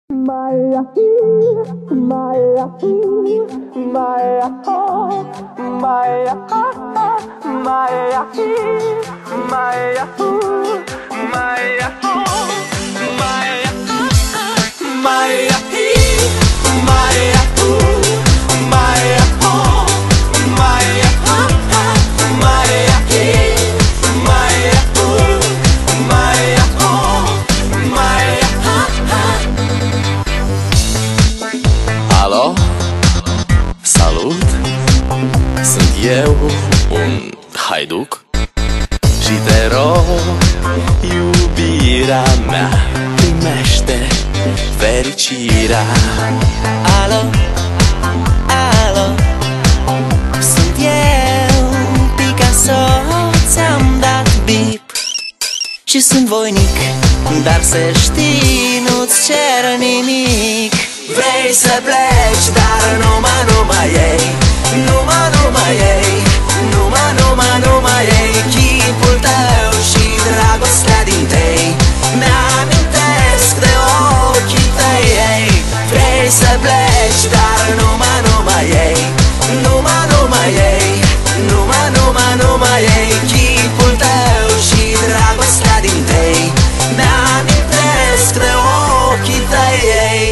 Maya, Maya, Maya, Maya, Maya, Maya, Maya, Alo, salut! Sunt eu, un haiduc și te rog, iubirea mea, primește fericirea. Alo, alo, sunt eu, Picasso, ți-am dat bip și sunt voinic, dar să știi, nu-ți cer nimic. Vrei să pleci, dar numai ei, numai ei, numai ei, chipul tău și dragostea din tei mi-amintesc de ochii tăi, ei. Vrei să pleci, dar numai ei, numai ei, numai ei, chipul tău și dragostea din tei mi-amintesc de ochii tăi, ei.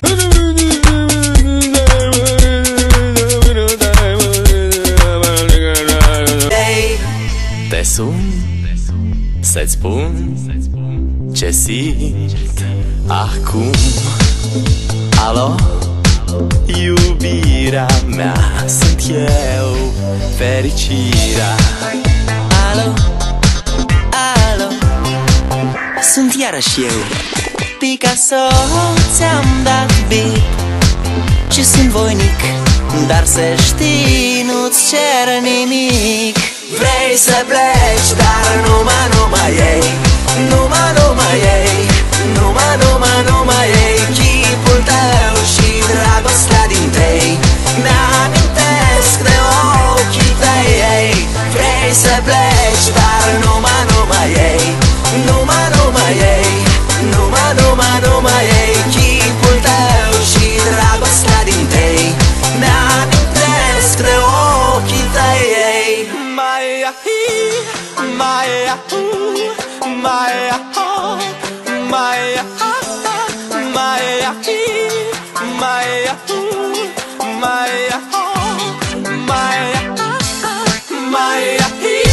Te sun să-ți spun ce simt acum. Alo, iubirea mea, sunt eu, fericirea. Alo, alo, sunt iarăși eu, Picasso, ți-am dat bip și sunt voinic, dar să știi, nu-ți cer nimic. Vrei să pleci, dar numai ei, numai ei, numai ei, chipul tău și dragostea din tei mi-amintesc de ochii tăi, ei. Vrei să pleci, dar numai ei, numai ei, numai ei, chipul tău și dragostea din tei mi-amintesc de ochii tăi, ei. Maya, Maya, Maya, Maya, Maya, Maya, Maya, Maya, Maya,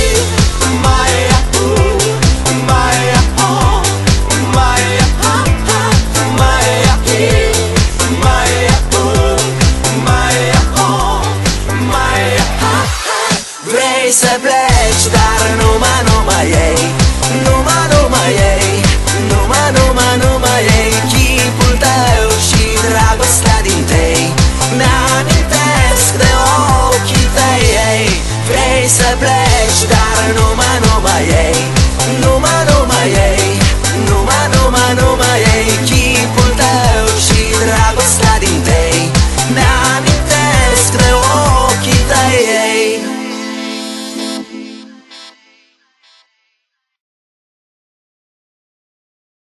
Vrei să pleci, dar numai ei, numai ei, numai ei, chipul tău și dragostea din tei mi-amintesc de ochii tăi, ei. Vrei să pleci